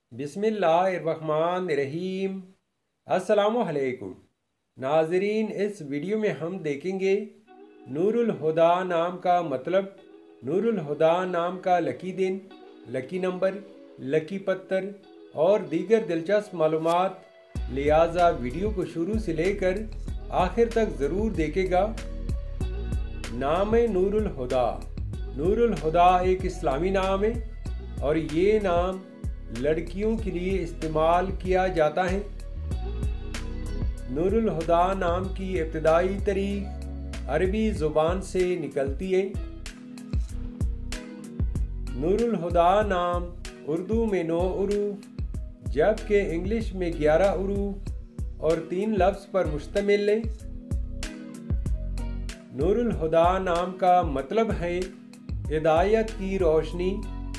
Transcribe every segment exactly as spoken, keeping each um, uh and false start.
बिस्मिल्लाहिर्रहमानिर्रहीम। अस्सलामुअलैकुम नाजरीन, इस वीडियो में हम देखेंगे नूरुल हुदा नाम का मतलब, नूरुल हुदा नाम का लकी दिन, लकी नंबर, लकी पत्थर और दीगर दिलचस्प मालूमात। लिहाजा वीडियो को शुरू से लेकर आखिर तक ज़रूर देखेगा। नाम नूरुल हुदा। नूरुल हुदा एक इस्लामी नाम है और ये नाम लड़कियों के लिए इस्तेमाल किया जाता है। नूरुल हुदा नाम की इब्तिदाई तारीख अरबी ज़ुबान से निकलती है। नूरुल हुदा नाम उर्दू में नौ उरूफ जबकि इंग्लिश में ग्यारह उरूफ और तीन लफ्ज़ पर मुश्तमिल है। नूरुल हुदा नाम का मतलब है हिदायत की रोशनी।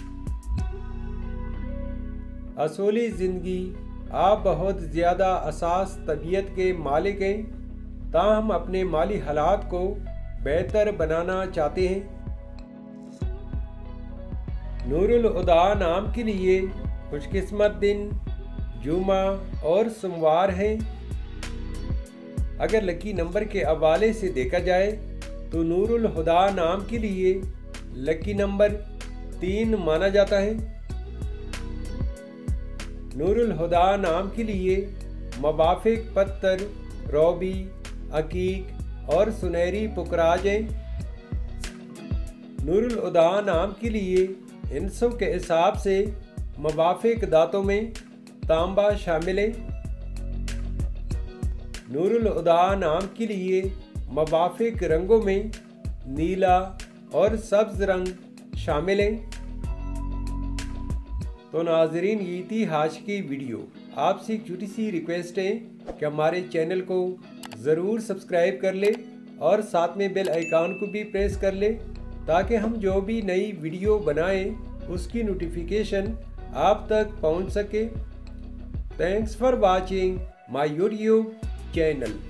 असूली ज़िंदगी आप बहुत ज़्यादा असास तबीयत के मालिक हैं, ताहम अपने माली हालात को बेहतर बनाना चाहते हैं। नूरुल हुदा नाम के लिए खुशकिस्मत दिन जुमा और सोमवार है। अगर लकी नंबर के हवाले से देखा जाए तो नूरुल हुदा नाम के लिए लकी नंबर तीन माना जाता है। नूरुल हुदा नाम के लिए मवाफिक पत्थर रोबी, अकीक और सुनहरी पुकराज हैं। नूरुल हुदा नाम के लिए हिंसों के हिसाब से मवाफिक दांतों में तांबा शामिल है। नूरुल हुदा नाम के लिए मवाफिक रंगों में नीला और सब्ज रंग शामिल है। तो नाजरीन, ये थी आज की वीडियो। आपसे एक छोटी सी रिक्वेस्ट है कि हमारे चैनल को ज़रूर सब्सक्राइब कर ले और साथ में बेल आइकन को भी प्रेस कर ले ताकि हम जो भी नई वीडियो बनाएं उसकी नोटिफिकेशन आप तक पहुंच सके। Thanks for watching my YouTube channel.